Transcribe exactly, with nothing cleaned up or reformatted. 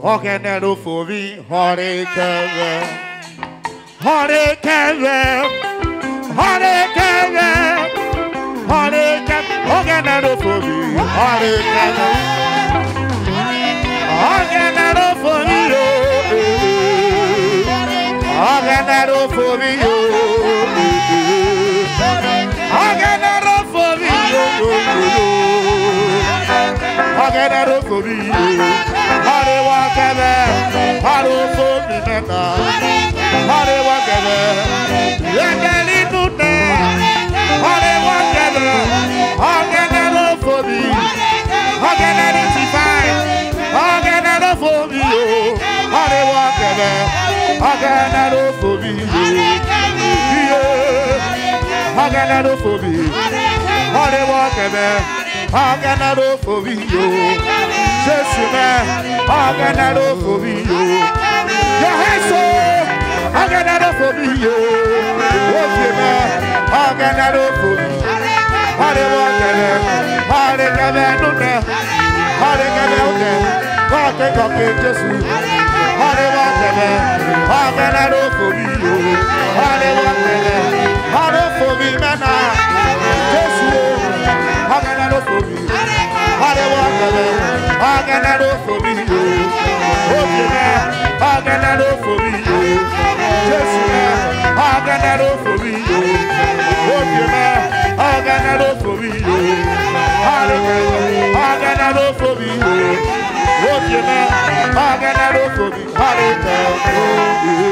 Organero for me, Hare Keve, Hare Keve, Hare Keve, Hare Keve, Organero for me, Hare Keve, Organero for me, Organero for me, Organero for me, Organero for me. Hare wakebe, hare for me nena. Hare wakebe, yedeli nune. Hare wakebe, organero for me. Organero divine, organero for me. Hare wakebe, organero for me. Organero for me. Hare wakebe, organero for me. Jesus, man, organero for me. Your hands so, organero for me. Okay, man, organero for me. Hare wakebe, hare kebe nune, hare kebe nune, kake kake Jesus. Hare wakebe, organero for me. Hare wakebe, hare for me, man. Jesus, organero for me. Hare wakebe, organero for me. Okay, man, organero for me. Jesus, man, organero for me. Okay, man, organero for me. Hare organero for me. Okay, man, organero for me. Hare